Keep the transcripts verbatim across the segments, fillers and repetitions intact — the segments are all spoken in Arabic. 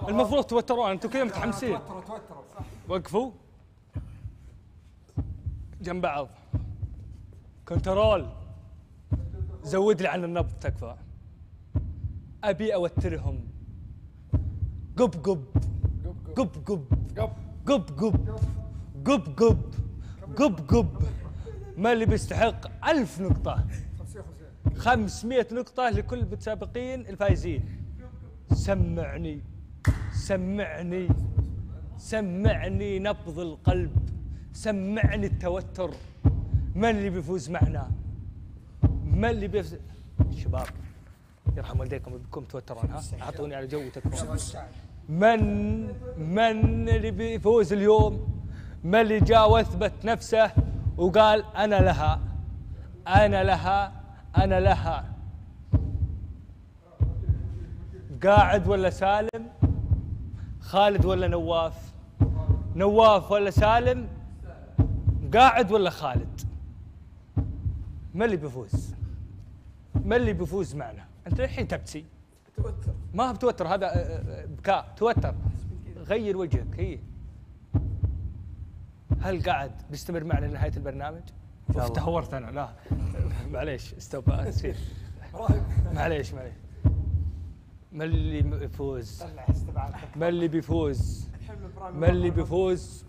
المفروض توترون انتم كذا متحمسين. توتروا توتروا صح. وقفوا جنب بعض. كنترول، زود لي عن النبض تكفى. ابي اوترهم. قب قب قب قب قب قب قب قب قب قب. ما اللي بيستحق ألف نقطة، خمسمائة نقطة لكل المتسابقين الفايزين. سمعني سمعني سمعني نبض القلب، سمعني التوتر. من اللي بيفوز معنا؟ من اللي بيفوز؟ شباب يرحم والديكم بكم توترون، ها اعطوني على جوتكم. من من اللي بيفوز اليوم؟ من اللي جاء واثبت نفسه وقال انا لها انا لها انا لها؟ قاعد ولا سالم؟ خالد ولا نواف؟ نواف ولا سالم؟ قاعد ولا خالد؟ ما اللي بيفوز؟ ما اللي بيفوز معنا؟ انت الحين تبكي. توتر. ما هو بتوتر، هذا بكاء. توتر، غير وجهك. هي هل قاعد بيستمر معنا لنهاية البرنامج؟ تهورت انا. لا معليش استوب اسف. معليش معليش. ما اللي بيفوز؟ ما اللي بيفوز؟ ما اللي بيفوز؟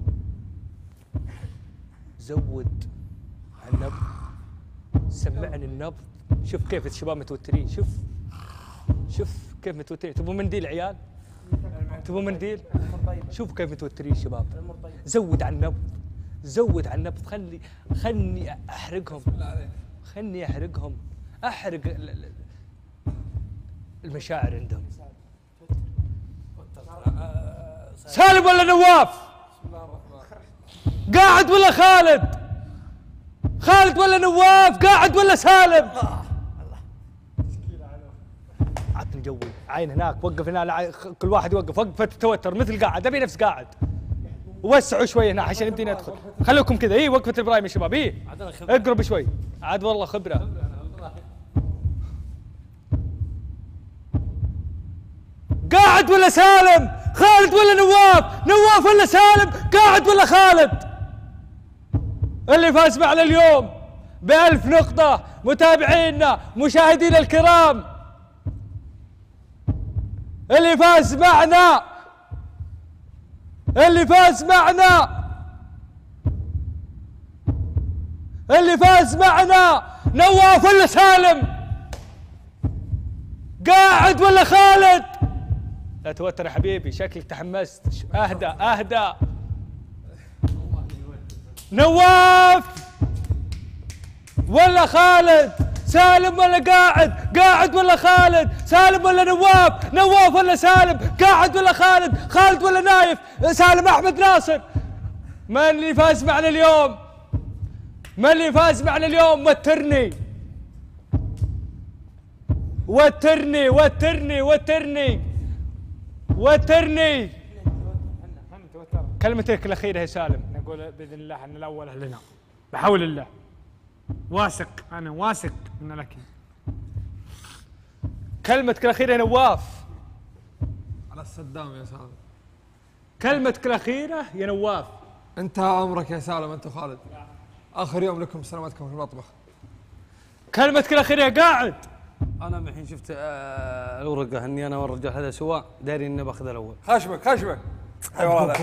زود النبض، سمعني النبض. شوف كيف الشباب متوترين. شوف شوف كيف متوترين. تبغوا منديل عيال؟ تبغوا منديل؟ شوف كيف متوترين الشباب. زود على النبض، زود على النبض. خلي خلني احرقهم، خلني احرقهم، احرق المشاعر عندهم. سالم ولا نواف؟ قاعد ولا خالد؟ خالد ولا نواف؟ قاعد ولا سالم؟ عطني جوي. عين هناك، وقف هنا، كل واحد يوقف وقفة التوتر مثل قاعد. ابي نفس قاعد. وسعوا شوي هنا عشان يمدينا ندخل. خلوكم كذا. اي وقفة ابراهيم يا شباب. اي اقرب شوي. عاد والله خبرة. قاعد ولا سالم؟ خالد ولا نواف؟ نواف ولا سالم؟ قاعد ولا خالد؟ اللي فاز معنا اليوم بألف نقطة متابعينا مشاهدينا الكرام، اللي فاز معنا اللي فاز معنا اللي فاز معنا نواف ولا سالم؟ قاعد ولا خالد؟ لا توتر يا حبيبي، شكلك تحمست. اهدى اهدى. نواف ولا خالد؟ سالم ولا قاعد؟ قاعد ولا خالد؟ سالم ولا نواف؟ نواف ولا سالم؟ قاعد ولا خالد؟ خالد ولا نايف؟ سالم احمد ناصر. من اللي فاز معنا اليوم؟ من اللي فاز معنا اليوم؟ وترني وترني وترني وترني وترني. كلمتك الأخيرة يا سالم. نقول بإذن الله أن الأول لنا بحول الله. واثق، أنا واثق من لك. كلمتك الأخيرة يا نواف. على الصدام يا سالم. كلمتك الأخيرة يا نواف. انتهى أمرك يا سالم أنت وخالد. آخر يوم لكم سلامتكم في المطبخ. كلمتك الأخيرة يا قاعد. أنا من الحين شفت آه الورقة إني أنا والرجال هذا سواء، داري إني باخذ الأول. خشبك خشبك. اي والله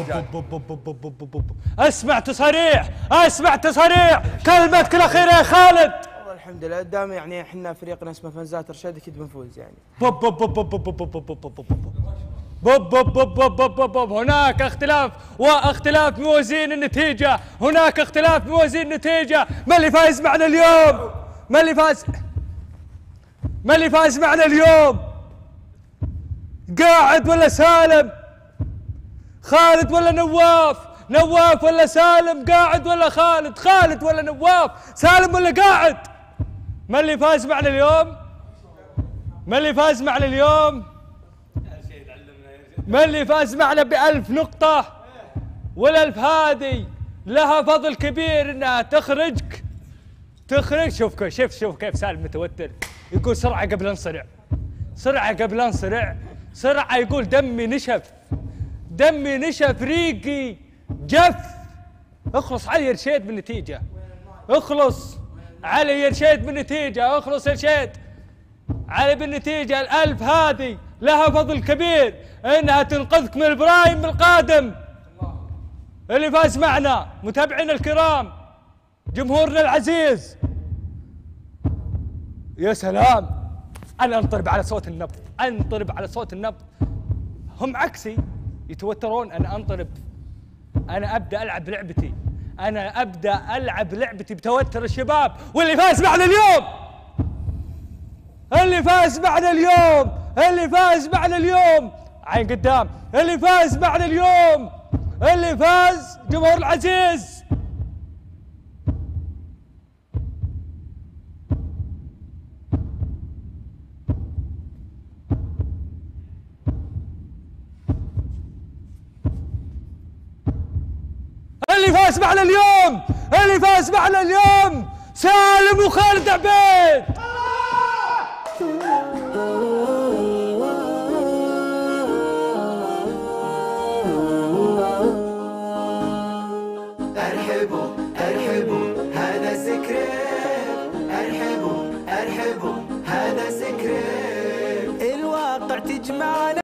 اسمع تصاريح، اسمع تصاريح. كلمتك الأخيرة يا خالد. والله الحمد لله قدام يعني احنا فريقنا اسمه فنزات رشاد اكيد بنفوز يعني. بوب بوب بوب بوب بوب بوب بوب بوب بوب بوب بوب بوب بوب. هناك اختلاف واختلاف موازين النتيجة، هناك اختلاف موازين النتيجة. ما اللي فايز معنا اليوم؟ ما اللي فاز؟ ما اللي فاز معنا اليوم؟ قاعد ولا سالم؟ خالد ولا نواف؟ نواف ولا سالم؟ قاعد ولا خالد؟ خالد ولا نواف؟ سالم ولا قاعد؟ ما اللي فاز معنا اليوم؟ ما اللي فاز معنا اليوم؟ ما اللي فاز معنا بألف نقطة؟ والألف هذه لها فضل كبير انها تخرجك تخرج. شوف شوف شوف كيف سالم متوتر، يقول سرعة قبل انصرع، سرعة قبل انصرع. سرعة يقول دمي نشف، دمي نشف، ريقي جف. اخلص علي يا رشيد بالنتيجة، اخلص علي يا رشيد بالنتيجة، اخلص يا رشيد علي بالنتيجة. الألف هذه لها فضل كبير انها تنقذك من البرايم القادم. اللي فاز معنا متابعينا الكرام، جمهورنا العزيز، يا سلام. انا انطرب على صوت النبض، انطرب على صوت النبض. هم عكسي يتوترون، انا انطرب. انا ابدا العب لعبتي، انا ابدا العب لعبتي بتوتر الشباب. واللي فاز معنا اليوم، اللي فاز معنا اليوم، اللي فاز معنا اليوم، عين قدام، اللي فاز معنا اليوم، اللي فاز جمهور العزيز. اللي فاز معنا اليوم، اللي فاز معنا اليوم سالم وخالد عبيد. ارحبوا ارحبوا هذا سكريت، ارحبوا ارحبوا هذا سكريت، الواقع تجمعنا.